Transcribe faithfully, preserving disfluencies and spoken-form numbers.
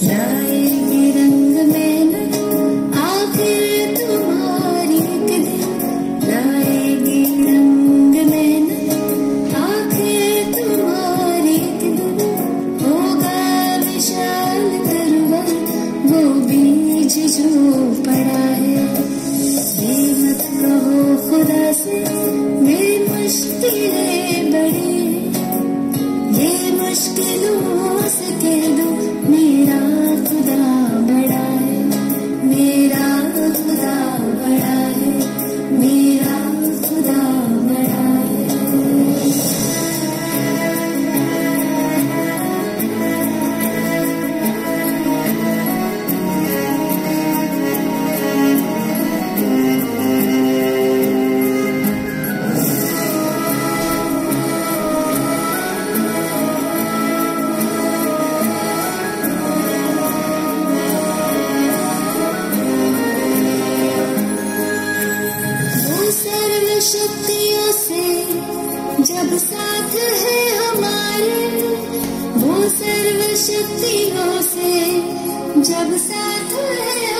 लाएगी रंग में न आखिर तुम्हारी एक दिन, लाएगी रंग में न आखिर तुम्हारी एक दिन। होगा विशाल तरुआ वो बीज जो पड़ा है, ये मत कहो खुदा से मेरी मुश्किलें बड़ी हैं, ये मुश्किलों से कह दो मेरा खुदा बड़ा है, मेरा खुदा बड़ा है, मेरा खुदा बड़ा है। शक्तियों से जब साथ है हमारे, वो सर्व शक्तियों से जब साथ है